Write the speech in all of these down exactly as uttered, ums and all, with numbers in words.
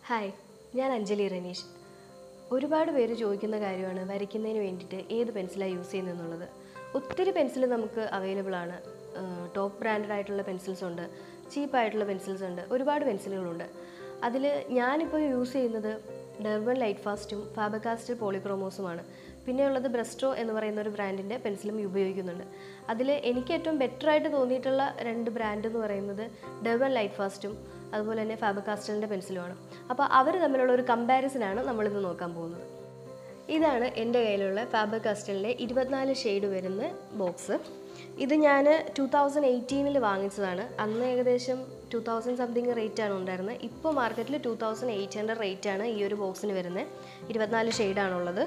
Hi, ഞാൻ അഞ്ജലി റനീഷ്. ഒരുപാട് പേര് ചോദിക്കുന്ന കാര്യമാണ് വരയ്ക്കുന്നതിന് വേണ്ടിയിട്ട് ഏത് പെൻസിലാണ് യൂസ് ചെയ്യുന്നതെന്നുള്ളത്. ഒത്തിരി പെൻസിൽ നമുക്ക് അവൈലബിൾ ആണ്. ടോപ്പ് ബ്രാൻഡഡ് ആയിട്ടുള്ള പെൻസിൽസ് ഉണ്ട്, ചീപ്പായിട്ടുള്ള പെൻസിൽസ് ഉണ്ട്, ഒരുപാട് പെൻസിലുകളുണ്ട്. അതിൽ ഞാനിപ്പോൾ യൂസ് ചെയ്യുന്നത് ഡെർവൻ ലൈറ്റ് ഫാസ്റ്റും ഫാബർ കാസ്റ്റൽ പോളിക്രോമോസുമാണ്. പിന്നെയുള്ളത് ബ്രസ്ട്രോ എന്ന് പറയുന്ന ഒരു ബ്രാൻഡിൻ്റെ പെൻസിലും ഉപയോഗിക്കുന്നുണ്ട്. അതിൽ എനിക്ക് ഏറ്റവും ബെറ്റർ ആയിട്ട് തോന്നിയിട്ടുള്ള രണ്ട് ബ്രാൻഡ് എന്ന് പറയുന്നത് ഡെർവൻ ലൈറ്റ് ഫാസ്റ്റും അതുപോലെ തന്നെ ഫാബർ കാസ്റ്റലിൻ്റെ പെൻസിലുമാണ്. അപ്പോൾ അവർ തമ്മിലുള്ള ഒരു കമ്പാരിസനാണ് നമ്മളിന്ന് നോക്കാൻ പോകുന്നത്. ഇതാണ് എൻ്റെ കയ്യിലുള്ള ഫാബർ കാസ്റ്റലിൻ്റെ ഇരുപത്തിനാല് ഷെയ്ഡ് വരുന്ന ബോക്സ്. ഇത് ഞാൻ ടു തൗസൻഡ് എയ്റ്റീനിൽ വാങ്ങിച്ചതാണ്. അന്ന് ഏകദേശം ടു തൗസൻഡ് സംതിങ് റേറ്റാണ് ഉണ്ടായിരുന്നത്. ഇപ്പോൾ മാർക്കറ്റിൽ ടു തൗസൻഡ് എയ്റ്റ് ഹൺഡ്രഡ് റേറ്റാണ് ഈ ഒരു ബോക്സിന് വരുന്നത്. ഇരുപത്തിനാല് ഷെയ്ഡാണുള്ളത്.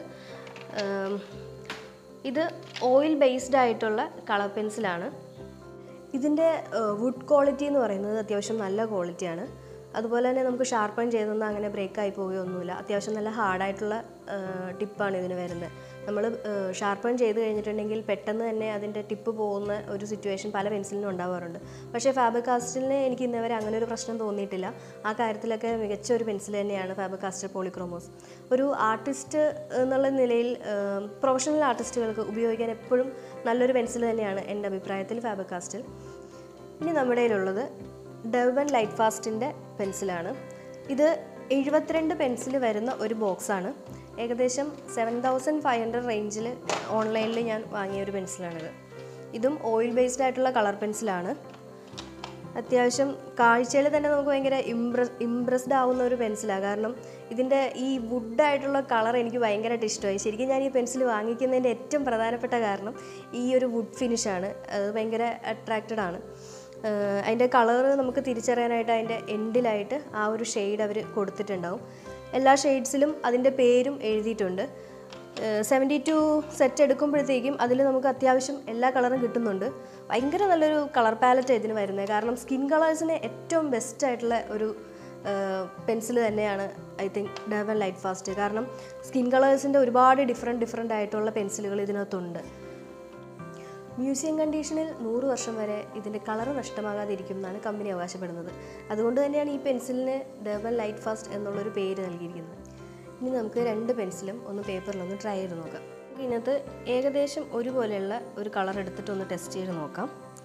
ഇത് ഓയിൽ ബേസ്ഡ് ആയിട്ടുള്ള കളർ പെൻസിലാണ്. ഇതിൻ്റെ വുഡ് ക്വാളിറ്റി എന്ന് പറയുന്നത് അത്യാവശ്യം നല്ല ക്വാളിറ്റിയാണ്. അതുപോലെ തന്നെ നമുക്ക് ഷാർപ്പൺ ചെയ്തൊന്നും അങ്ങനെ ബ്രേക്കായി പോവുകയൊന്നുമില്ല. അത്യാവശ്യം നല്ല ഹാർഡായിട്ടുള്ള ടിപ്പാണ് ഇതിന് വരുന്നത്. നമ്മൾ ഷാർപ്പൺ ചെയ്ത് കഴിഞ്ഞിട്ടുണ്ടെങ്കിൽ പെട്ടെന്ന് തന്നെ അതിൻ്റെ ടിപ്പ് പോകുന്ന ഒരു സിറ്റുവേഷൻ പല പെൻസിലിനും ഉണ്ടാവാറുണ്ട്. പക്ഷേ ഫാബർ കാസ്റ്റലിന് എനിക്ക് ഇന്നവരെ അങ്ങനെ ഒരു പ്രശ്നം തോന്നിയിട്ടില്ല. ആ കാര്യത്തിലൊക്കെ മികച്ച ഒരു പെൻസിൽ തന്നെയാണ് ഫാബർ കാസ്റ്റൽ പോളിക്രോമോസ്. ഒരു ആർട്ടിസ്റ്റ് എന്നുള്ള നിലയിൽ പ്രൊഫഷണൽ ആർട്ടിസ്റ്റുകൾക്ക് ഉപയോഗിക്കാൻ എപ്പോഴും നല്ലൊരു പെൻസിൽ തന്നെയാണ് എൻ്റെ അഭിപ്രായത്തിൽ ഫാബർ കാസ്റ്റൽ. ഇനി നമ്മുടെ കയ്യിലുള്ളത് ഡെർവൻ ലൈറ്റ് ഫാസ്റ്റിൻ്റെ പെൻസിലാണ്. ഇത് എഴുപത്തിരണ്ട് പെൻസിൽ വരുന്ന ഒരു ബോക്സാണ്. ഏകദേശം സെവൻ തൗസൻഡ് ഫൈവ് ഹൺഡ്രഡ് റേഞ്ചിൽ ഓൺലൈനിൽ ഞാൻ വാങ്ങിയ ഒരു പെൻസിലാണിത്. ഇതും ഓയിൽ ബേസ്ഡ് ആയിട്ടുള്ള കളർ പെൻസിലാണ്. അത്യാവശ്യം കാഴ്ചയിൽ തന്നെ നമുക്ക് ഭയങ്കര ഇംപ്രസ് ഇംപ്രസ്ഡ് ആവുന്ന ഒരു പെൻസിലാണ്. കാരണം ഇതിൻ്റെ ഈ വുഡായിട്ടുള്ള കളർ എനിക്ക് ഭയങ്കരമായിട്ട് ഇഷ്ടമായി. ശരിക്കും ഞാൻ ഈ പെൻസിൽ വാങ്ങിക്കുന്നതിൻ്റെ ഏറ്റവും പ്രധാനപ്പെട്ട കാരണം ഈ ഒരു വുഡ് ഫിനിഷാണ്. അത് ഭയങ്കര അട്രാക്റ്റഡ് ആണ്. അതിൻ്റെ കളർ നമുക്ക് തിരിച്ചറിയാനായിട്ട് അതിൻ്റെ എൻഡിലായിട്ട് ആ ഒരു ഷെയ്ഡ് അവർ കൊടുത്തിട്ടുണ്ടാവും. എല്ലാ ഷെയ്ഡ്സിലും അതിൻ്റെ പേരും എഴുതിയിട്ടുണ്ട്. സെവൻറ്റി ടു സെറ്റ് എടുക്കുമ്പോഴത്തേക്കും അതിൽ നമുക്ക് അത്യാവശ്യം എല്ലാ കളറും കിട്ടുന്നുണ്ട്. ഭയങ്കര നല്ലൊരു കളർ പാലറ്റ് ഇതിന് വരുന്നത്. കാരണം സ്കിൻ കളേഴ്സിന് ഏറ്റവും ബെസ്റ്റ് ആയിട്ടുള്ള ഒരു പെൻസിൽ തന്നെയാണ് I think Derwent Lightfast. കാരണം സ്കിൻ കളേഴ്സിൻ്റെ ഒരുപാട് ഡിഫറെൻറ്റ് ഡിഫറെൻ്റ് ആയിട്ടുള്ള പെൻസിലുകൾ ഇതിനകത്തുണ്ട്. മ്യൂസിയം കണ്ടീഷനിൽ നൂറ് വർഷം വരെ ഇതിൻ്റെ കളർ നഷ്ടമാകാതിരിക്കും എന്നാണ് കമ്പനി അവകാശപ്പെടുന്നത്. അതുകൊണ്ട് തന്നെയാണ് ഈ പെൻസിലിന് ഡെർവൻ ലൈറ്റ് ഫാസ്റ്റ് എന്നുള്ളൊരു പേര് നൽകിയിരിക്കുന്നത്. ഇനി നമുക്ക് രണ്ട് പെൻസിലും ഒന്ന് പേപ്പറിലൊന്ന് ട്രൈ ചെയ്ത് നോക്കാം. ഇതിനകത്ത് ഏകദേശം ഒരുപോലെയുള്ള ഒരു കളർ എടുത്തിട്ടൊന്ന് ടെസ്റ്റ് ചെയ്ത് നോക്കാം.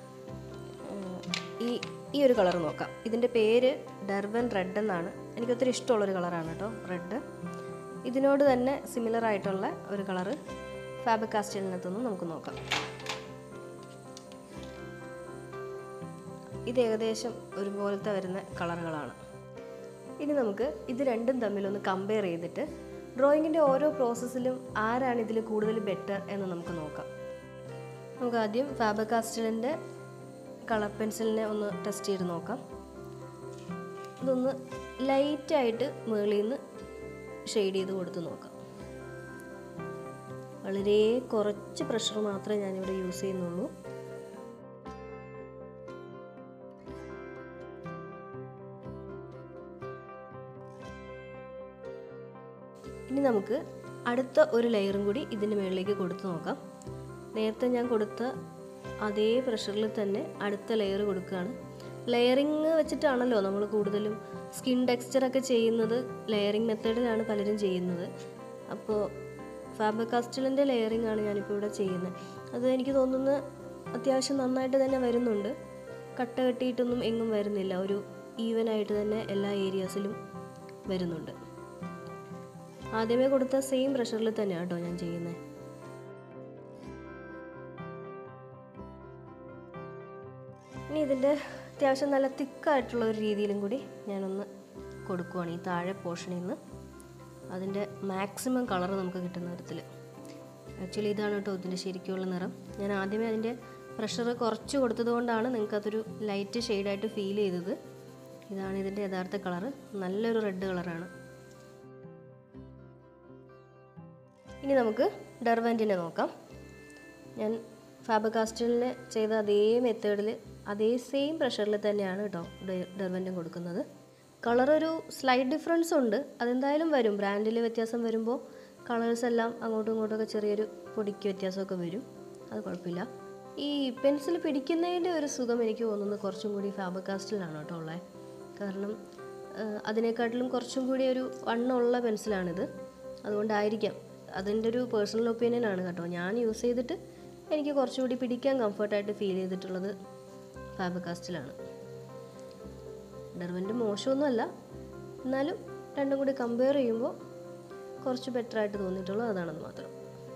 ഈ ഈ ഒരു കളർ നോക്കാം. ഇതിൻ്റെ പേര് ഡെർവൻ റെഡ് എന്നാണ്. എനിക്കൊത്തിരി ഇഷ്ടമുള്ളൊരു കളറാണ് കേട്ടോ റെഡ്. ഇതിനോട് തന്നെ സിമിലർ ആയിട്ടുള്ള ഒരു കളറ് ഫാബർ കാസ്റ്റലിനകത്തൊന്നും നമുക്ക് നോക്കാം. ഇത് ഏകദേശം ഒരുപോലത്തെ വരുന്ന കളറുകളാണ്. ഇനി നമുക്ക് ഇത് രണ്ടും തമ്മിലൊന്ന് കമ്പയർ ചെയ്തിട്ട് ഡ്രോയിങ്ങിൻ്റെ ഓരോ പ്രോസസ്സിലും ആരാണ് ഇതിൽ കൂടുതൽ ബെറ്റർ എന്ന് നമുക്ക് നോക്കാം. നമുക്ക് ആദ്യം ഫാബർ കാസ്റ്റലിൻ്റെ കളർ പെൻസിലിനെ ഒന്ന് ടെസ്റ്റ് ചെയ്ത് നോക്കാം. ഇതൊന്ന് ലൈറ്റായിട്ട് മുകളിൽ നിന്ന് ഷെയ്ഡ് ചെയ്ത് കൊടുത്ത് നോക്കാം. വളരെ കുറച്ച് പ്രഷർ മാത്രമേ ഞാനിവിടെ യൂസ് ചെയ്യുന്നുള്ളൂ. ഇനി നമുക്ക് അടുത്ത ഒരു ലെയറും കൂടി ഇതിൻ്റെ മുകളിലേക്ക് കൊടുത്ത് നോക്കാം. നേരത്തെ ഞാൻ കൊടുത്ത അതേ പ്രഷറിൽ തന്നെ അടുത്ത ലെയർ കൊടുക്കുകയാണ്. ലെയറിങ് വെച്ചിട്ടാണല്ലോ നമ്മൾ കൂടുതലും സ്കിൻ ടെക്സ്ചറൊക്കെ ചെയ്യുന്നത്. ലെയറിങ് മെത്തേഡിലാണ് പലരും ചെയ്യുന്നത്. അപ്പോൾ ഫാബർ കാസ്റ്റലിൻ്റെ ലെയറിങ് ആണ് ഞാനിപ്പോൾ ഇവിടെ ചെയ്യുന്നത്. അത് എനിക്ക് തോന്നുന്നത് അത്യാവശ്യം നന്നായിട്ട് തന്നെ വരുന്നുണ്ട്. കട്ട കെട്ടിയിട്ടൊന്നും എങ്ങും വരുന്നില്ല. ഒരു ഈവനായിട്ട് തന്നെ എല്ലാ ഏരിയാസിലും വരുന്നുണ്ട്. ആദ്യമേ കൊടുത്ത സെയിം പ്രഷറിൽ തന്നെയാണ് കേട്ടോ ഞാൻ ചെയ്യുന്നത്. ഇനി ഇതിൻ്റെ അത്യാവശ്യം നല്ല തിക്കായിട്ടുള്ള ഒരു രീതിയിലും കൂടി ഞാനൊന്ന് കൊടുക്കുവാണ് ഈ താഴെ പോർഷനിൽ നിന്ന്. അതിൻ്റെ മാക്സിമം കളർ നമുക്ക് കിട്ടുന്ന തരത്തിൽ. ആക്ച്വലി ഇതാണ് കേട്ടോ ഇതിൻ്റെ ശരിക്കുള്ള നിറം. ഞാൻ ആദ്യമേ അതിൻ്റെ പ്രഷർ കുറച്ച് കൊടുത്തത് കൊണ്ടാണ് നിങ്ങൾക്കതൊരു ലൈറ്റ് ഷെയ്ഡായിട്ട് ഫീൽ ചെയ്തത്. ഇതാണ് ഇതിൻ്റെ യഥാർത്ഥ കളറ്. നല്ലൊരു റെഡ് കളറാണ്. ഇനി നമുക്ക് ഡെർവൻറ്റിനെ നോക്കാം. ഞാൻ ഫാബർ കാസ്റ്റലിന് ചെയ്ത അതേ മെത്തേഡിൽ അതേ സെയിം പ്രഷറിൽ തന്നെയാണ് കേട്ടോ ഡെർവൻറ്റും കൊടുക്കുന്നത്. കളറൊരു സ്ലൈറ്റ് ഡിഫറൻസ് ഉണ്ട്. അതെന്തായാലും വരും. ബ്രാൻഡിൽ വ്യത്യാസം വരുമ്പോൾ കളേഴ്സ് എല്ലാം അങ്ങോട്ടും ഇങ്ങോട്ടൊക്കെ ചെറിയൊരു പൊടിക്ക് വ്യത്യാസമൊക്കെ വരും. അത് കുഴപ്പമില്ല. ഈ പെൻസിൽ പിടിക്കുന്നതിൻ്റെ ഒരു സുഖം എനിക്ക് തോന്നുന്നത് കുറച്ചും കൂടി ഫാബർ കാസ്റ്റലിനാണ് കേട്ടോ ഉള്ളത്. കാരണം അതിനേക്കാട്ടിലും കുറച്ചും കൂടി ഒരു വണ്ണമുള്ള പെൻസിലാണിത്. അതുകൊണ്ടായിരിക്കാം, അതിൻ്റെ ഒരു പേഴ്സണൽ ഒപ്പീനിയൻ ആണ് കേട്ടോ. ഞാൻ യൂസ് ചെയ്തിട്ട് എനിക്ക് കുറച്ചുകൂടി പിടിക്കാൻ കംഫർട്ടായിട്ട് ഫീൽ ചെയ്തിട്ടുള്ളത് ഫാബർ കാസ്റ്റലാണ്. ഡെർവൻ്റ് മോശമൊന്നുമല്ല, എന്നാലും രണ്ടും കൂടി കമ്പയർ ചെയ്യുമ്പോൾ കുറച്ച് ബെറ്ററായിട്ട് തോന്നിയിട്ടുള്ളത് അതാണെന്ന് മാത്രം.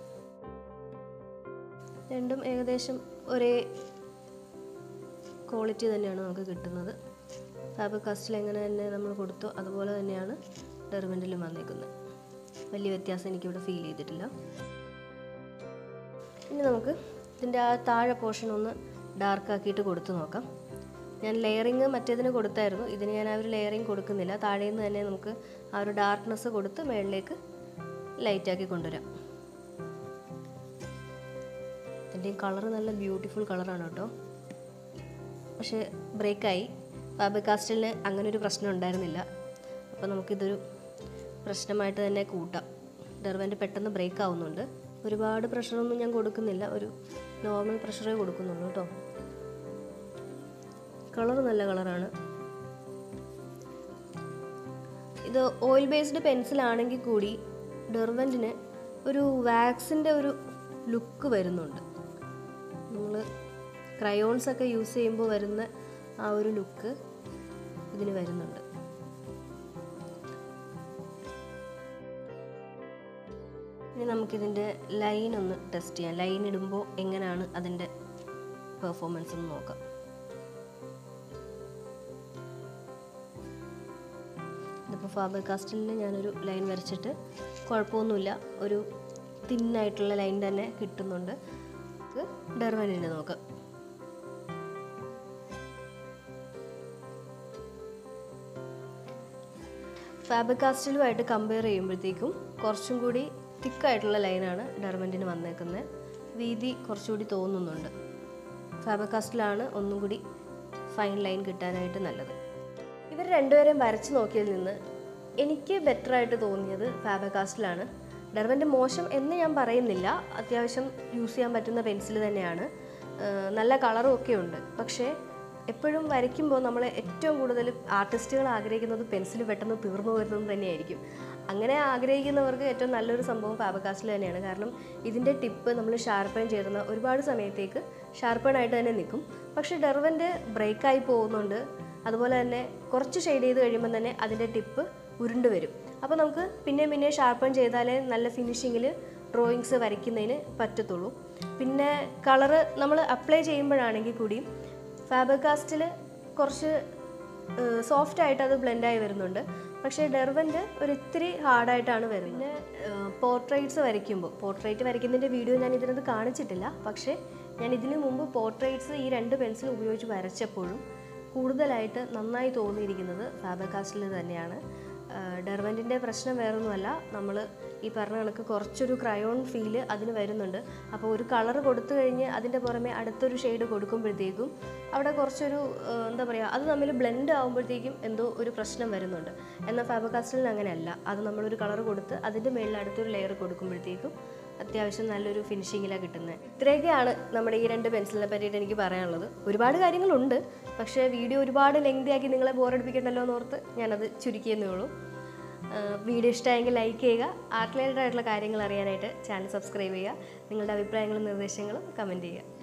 രണ്ടും ഏകദേശം ഒരേ ക്വാളിറ്റി തന്നെയാണ് നമുക്ക് കിട്ടുന്നത്. ഫാബർ കാസ്റ്റിൽ എങ്ങനെ തന്നെ നമ്മൾ കൊടുത്തോ അതുപോലെ തന്നെയാണ് ഡെർവൻ്റിലും വന്നിരിക്കുന്നത്. വലിയ വ്യത്യാസം എനിക്കിവിടെ ഫീൽ ചെയ്തിട്ടില്ല. ഇനി നമുക്ക് ഇതിൻ്റെ ആ താഴെ പോർഷൻ ഒന്ന് ഡാർക്കാക്കിയിട്ട് കൊടുത്ത് നോക്കാം. ഞാൻ ലെയറിങ് മറ്റേതിന് കൊടുത്തായിരുന്നു, ഇതിന് ഞാൻ ആ ഒരു ലെയറിങ് കൊടുക്കുന്നില്ല. താഴെ നിന്ന് തന്നെ നമുക്ക് ആ ഒരു ഡാർക്ക്നെസ് കൊടുത്ത് മുകളിലേക്ക് ലൈറ്റാക്കി കൊണ്ടുവരാം. ഇതിൻ്റെ കളർ നല്ല ബ്യൂട്ടിഫുൾ കളറാണ് കേട്ടോ. പക്ഷേ ബ്രേക്കായി. ഫാബർ കാസ്റ്റലിന് അങ്ങനെ ഒരു പ്രശ്നം ഉണ്ടായിരുന്നില്ല. അപ്പോൾ നമുക്കിതൊരു പ്രശ്നമായിട്ട് തന്നെ കൂട്ടാം. ഡെർവൻ്റ് പെട്ടെന്ന് ബ്രേക്ക് ആവുന്നുണ്ട്. ഒരുപാട് പ്രഷറൊന്നും ഞാൻ കൊടുക്കുന്നില്ല, ഒരു നോർമൽ പ്രഷറേ കൊടുക്കുന്നുള്ളൂ കേട്ടോ. കളർ നല്ല കളറാണ്. ഇത് ഓയിൽ ബേസ്ഡ് പെൻസിലാണെങ്കിൽ കൂടി ഡെർവൻ്റിന് ഒരു വാക്സിൻ്റെ ഒരു ലുക്ക് വരുന്നുണ്ട്. നമ്മൾ ക്രയോൺസ് ഒക്കെ യൂസ് ചെയ്യുമ്പോൾ വരുന്ന ആ ഒരു ലുക്ക് ഇതിന് വരുന്നുണ്ട്. ഇനി നമുക്കിതിൻ്റെ ലൈൻ ഒന്ന് ടെസ്റ്റ് ചെയ്യാം. ലൈൻ ഇടുമ്പോൾ എങ്ങനെയാണ് അതിൻ്റെ പെർഫോമൻസ് എന്ന് നോക്കാം. ഇതിപ്പോൾ ഫാബർ കാസ്റ്റലിൽ ഞാനൊരു ലൈൻ വരച്ചിട്ട് കുഴപ്പമൊന്നുമില്ല, ഒരു തിന്നായിട്ടുള്ള ലൈൻ തന്നെ കിട്ടുന്നുണ്ട്. നമുക്ക് ഡെർവൻ്റിനെ നോക്കാം. ഫാബർ കാസ്റ്റലുമായിട്ട് കമ്പയർ ചെയ്യുമ്പോഴത്തേക്കും കുറച്ചും കൂടി തിക്കായിട്ടുള്ള ലൈനാണ് ഡെർവൻ്റിന് വന്നേക്കുന്നത്. വീതി കുറച്ചുകൂടി തോന്നുന്നുണ്ട്. ഫാബർ കാസ്റ്റലാണ് ഒന്നും കൂടി ഫൈൻ ലൈൻ കിട്ടാനായിട്ട് നല്ലത്. ഇവർ രണ്ടുപേരെയും വരച്ച് നോക്കിയതിൽ നിന്ന് എനിക്ക് ബെറ്ററായിട്ട് തോന്നിയത് ഫാബർ കാസ്റ്റലാണ്. ഡെർവൻ്റ് മോശം എന്ന് ഞാൻ പറയുന്നില്ല, അത്യാവശ്യം യൂസ് ചെയ്യാൻ പറ്റുന്ന പെൻസിൽ തന്നെയാണ്. നല്ല കളറും ഒക്കെ ഉണ്ട്. പക്ഷേ എപ്പോഴും വരയ്ക്കുമ്പോൾ നമ്മൾ ഏറ്റവും കൂടുതൽ ആർട്ടിസ്റ്റുകൾ ആഗ്രഹിക്കുന്നത് പെൻസിൽ പെട്ടെന്ന് തീർന്നു വരുന്നത് തന്നെയായിരിക്കും. അങ്ങനെ ആഗ്രഹിക്കുന്നവർക്ക് ഏറ്റവും നല്ലൊരു സംഭവം ഫാബർ കാസ്റ്റൽ തന്നെയാണ്. കാരണം ഇതിൻ്റെ ടിപ്പ് നമ്മൾ ഷാർപ്പൺ ചെയ്യുന്ന ഒരുപാട് സമയത്തേക്ക് ഷാർപ്പണായിട്ട് തന്നെ നിൽക്കും. പക്ഷേ ഡെർവൻ്റ് ബ്രേക്കായി പോകുന്നുണ്ട്. അതുപോലെ തന്നെ കുറച്ച് ഷെയ്ഡ് ചെയ്ത് കഴിയുമ്പോൾ തന്നെ അതിൻ്റെ ടിപ്പ് ഉരുണ്ട് വരും. അപ്പോൾ നമുക്ക് പിന്നെ പിന്നെ ഷാർപ്പൺ ചെയ്താലേ നല്ല ഫിനിഷിങ്ങിൽ ഡ്രോയിങ്സ് വരയ്ക്കുന്നതിന് പറ്റത്തുള്ളൂ. പിന്നെ കളറ് നമ്മൾ അപ്ലൈ ചെയ്യുമ്പോഴാണെങ്കിൽ കൂടിയും ഫാബർ കാസ്റ്റിൽ കുറച്ച് സോഫ്റ്റ് ആയിട്ട് അത് ബ്ലെൻഡായി വരുന്നുണ്ട്. പക്ഷേ ഡെർവൻ്റ് ഒരു ഇത്തിരി ഹാർഡായിട്ടാണ് വരുന്നത്. പിന്നെ പോർട്രേറ്റ്സ് വരയ്ക്കുമ്പോൾ, പോർട്രേറ്റ് വരയ്ക്കുന്നതിൻ്റെ വീഡിയോ ഞാൻ ഇതിനകത്ത് കാണിച്ചിട്ടില്ല. പക്ഷേ ഞാൻ ഇതിനു മുമ്പ് പോർട്രേറ്റ്സ് ഈ രണ്ട് പെൻസിൽ ഉപയോഗിച്ച് വരച്ചപ്പോഴും കൂടുതലായിട്ട് നന്നായി തോന്നിയിരിക്കുന്നത് ഫാബർ കാസ്റ്റിൽ തന്നെയാണ്. ഡെർവൻ്റിൻ്റെ പ്രശ്നം വേറൊന്നുമല്ല, നമ്മൾ ഈ പറഞ്ഞ കണക്ക് കുറച്ചൊരു ക്രയോൺ ഫീല് അതിന് വരുന്നുണ്ട്. അപ്പോൾ ഒരു കളർ കൊടുത്തു കഴിഞ്ഞ് അതിൻ്റെ പുറമെ അടുത്തൊരു ഷെയ്ഡ് കൊടുക്കുമ്പോഴത്തേക്കും അവിടെ കുറച്ചൊരു എന്താ പറയുക, അത് തമ്മിൽ ബ്ലെൻഡ് ആകുമ്പോഴത്തേക്കും എന്തോ ഒരു പ്രശ്നം വരുന്നുണ്ട്. എന്നാൽ ഫാബർ കാസ്റ്റലിന് അങ്ങനെയല്ല. അത് നമ്മളൊരു കളർ കൊടുത്ത് അതിൻ്റെ മേളിൽ അടുത്തൊരു ലെയർ കൊടുക്കുമ്പോഴത്തേക്കും അത്യാവശ്യം നല്ലൊരു ഫിനിഷിങ്ങിലാണ് കിട്ടുന്നത്. ഇത്രയൊക്കെയാണ് നമ്മുടെ ഈ രണ്ട് പെൻസിലിനെ പറ്റിയിട്ട് എനിക്ക് പറയാനുള്ളത്. ഒരുപാട് കാര്യങ്ങളുണ്ട്, പക്ഷേ വീഡിയോ ഒരുപാട് ലെങ്തി ആക്കി നിങ്ങളെ ബോറടിപ്പിക്കണ്ടല്ലോ എന്നോർത്ത് ഞാനത് ചുരുക്കിയെന്നേ ഉള്ളൂ. വീഡിയോ ഇഷ്ടമായെങ്കിൽ ലൈക്ക് ചെയ്യുക. ആർട്ട് റിലേറ്റഡ് ആയിട്ടുള്ള കാര്യങ്ങൾ അറിയാനായിട്ട് ചാനൽ സബ്സ്ക്രൈബ് ചെയ്യുക. നിങ്ങളുടെ അഭിപ്രായങ്ങളും നിർദ്ദേശങ്ങളും കമൻറ്റ് ചെയ്യുക.